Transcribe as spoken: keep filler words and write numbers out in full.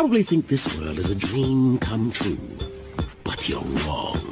probably think this world is a dream come true. But you're wrong.